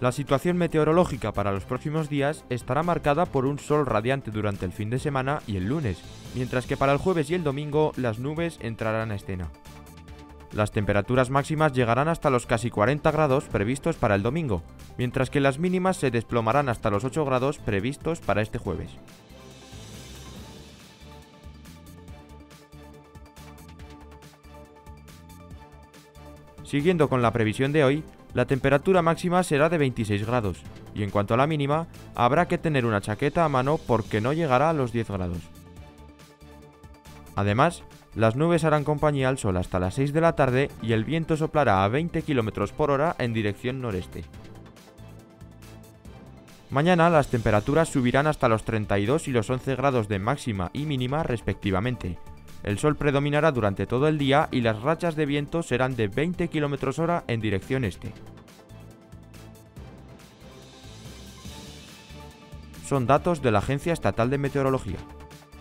La situación meteorológica para los próximos días estará marcada por un sol radiante durante el fin de semana y el lunes, mientras que para el jueves y el domingo las nubes entrarán a escena. Las temperaturas máximas llegarán hasta los casi 40 grados previstos para el domingo, mientras que las mínimas se desplomarán hasta los 8 grados previstos para este jueves. Siguiendo con la previsión de hoy, la temperatura máxima será de 26 grados, y en cuanto a la mínima, habrá que tener una chaqueta a mano porque no llegará a los 10 grados. Además, las nubes harán compañía al sol hasta las 6 de la tarde y el viento soplará a 20 km por hora en dirección noreste. Mañana las temperaturas subirán hasta los 32 y los 11 grados de máxima y mínima respectivamente. El sol predominará durante todo el día y las rachas de viento serán de 20 km hora en dirección este. Son datos de la Agencia Estatal de Meteorología.